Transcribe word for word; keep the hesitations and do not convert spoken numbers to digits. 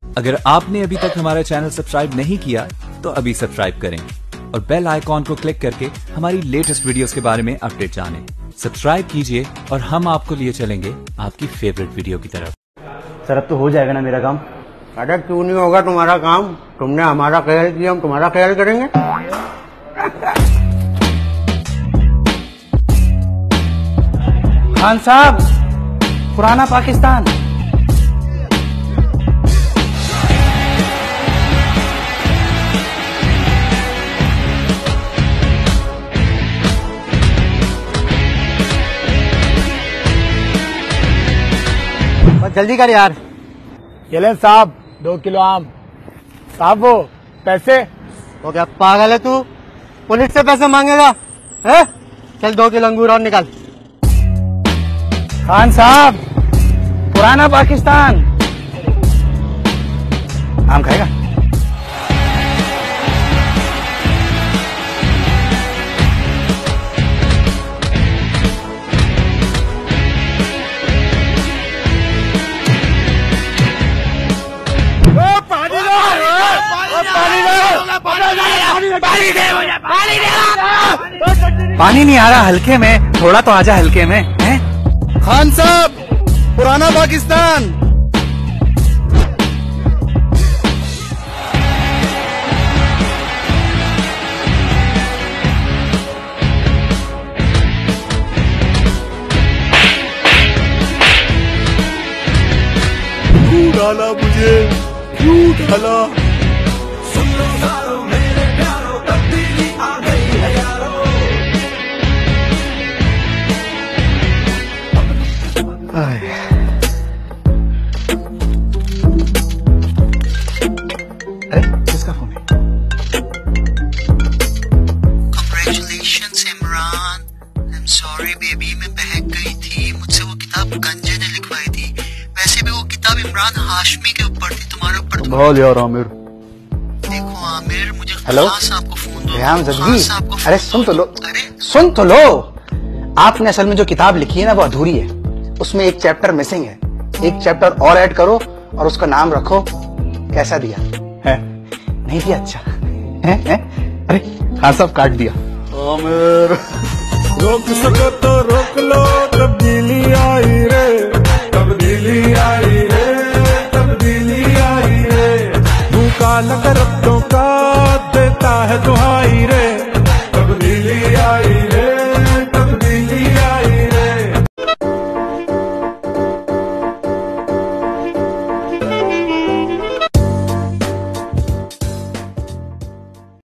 अगर आपने अभी तक हमारा चैनल सब्सक्राइब नहीं किया तो अभी सब्सक्राइब करें और बेल आइकॉन को क्लिक करके हमारी लेटेस्ट वीडियोस के बारे में अपडेट जानें। सब्सक्राइब कीजिए और हम आपको लिए चलेंगे आपकी फेवरेट वीडियो की तरफ। सर अब तो हो जाएगा ना मेरा काम? अरे क्यों नहीं होगा तुम्हारा काम? तुमने हमारा ख्याल किया, हम तुम्हारा ख्याल करेंगे। खान साहब, पुराना पाकिस्तान। बस जल्दी कर यार। ये ले साहब, दो किलो आम। साहब वो पैसे। तो क्या पागल है तू? पुलिस से पैसे मांगेगा? है? चल दो किलो अंगूर और निकाल। खान साहब, पुराना पाकिस्तान। आम खाएगा? पानी नहीं आ रहा हल्के में, थोड़ा तो आजा हल्के में। हैं? खान साहब, पुराना पाकिस्तान। क्यों डाला मुझे, क्यों डाला? सुन लो सारो मेरे प्यारो, तब्दीली आ गई है यारो। अरे किसका फोन है? Congratulations Imran, I'm sorry baby, मैं बहक गई थी। मुझसे वो किताब गंजे ने लिखवाई थी। वैसे भी वो किताब इमरान हाशमी के ऊपर थी, तुम्हारे ऊपर। बहुत यार आमिर। देखो आमिर, मुझे हेलो? खान साहब को फोन दो। रेहान खान जग्गी, साहब को अरे फोन सुन तो दो। लो। अरे सुन तो लो। आपने असल में जो किताब लिखी है ना वो अधूरी है, उसमें एक चैप्टर मिसिंग है। एक चैप्टर और ऐड करो और उसका नाम रखो। कैसा दिया है? नहीं दिया? अच्छा है, है? अरे खान साहब काट दिया। आमिर, रोक सको तो रोक लो, तब्दीली आई रे, तब्दीली आई रे, तब्दीली आई रे। भूखा लग रब्तों का देता है दुआ।